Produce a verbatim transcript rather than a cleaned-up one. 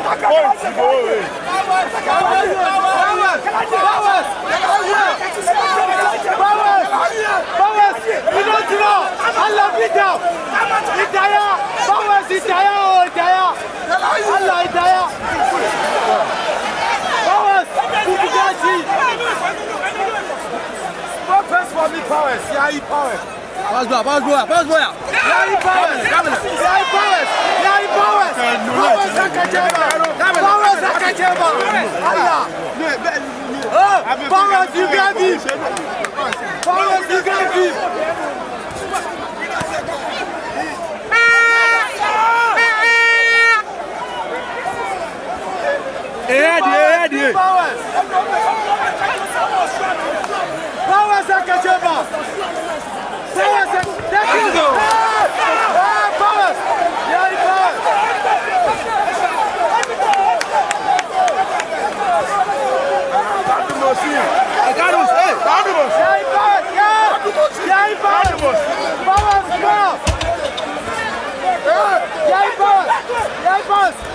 Powers, yeah, he powers. Pass bola, pass bola, pass bola. Yeah, he powers. Yeah, he powers. Yeah, he powers. Powers Akachemba. Powers Akachemba. Allah. Oh, Powers, you got him. Powers, you got him.